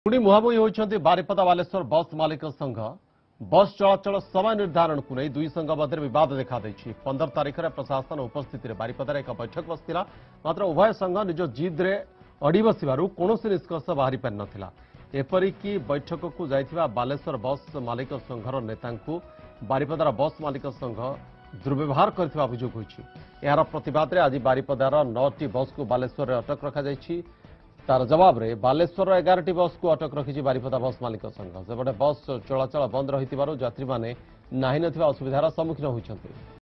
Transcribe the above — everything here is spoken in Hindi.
पुणी मुहांमुही होती बारिपदा बालेश्वर बस मालिक संघ बस चलाचल समय निर्धारण को नहीं दुई संघ मध्य विवाद देखा 15 तारिख में प्रशासन उपस्थित बारिपदार एक बैठक बसला मात्र उभय संघ निज जिद्रे अड़ी बसवर कौन निष्कर्ष बाहरी पारि नथिला। एपरिक बैठक को जाइथिबा बालेश्वर बस मालिक संघर नेता बारिपदार बस मालिक संघ दुर्व्यवहार करथिबा अभियोग होइछि। यार प्रतिवाद में आज बारिपदार 9टी बस को बालेश्वर में अटक रखा तार जवाब रे बालेश्वर 11टी बस को अटक रखी बारिपदा बस मालिक संघ सेपटे बस चलाचल बंद रही यात्री मैंने नाही नथिबा असुविधार सम्मुखीन होइछन्ति।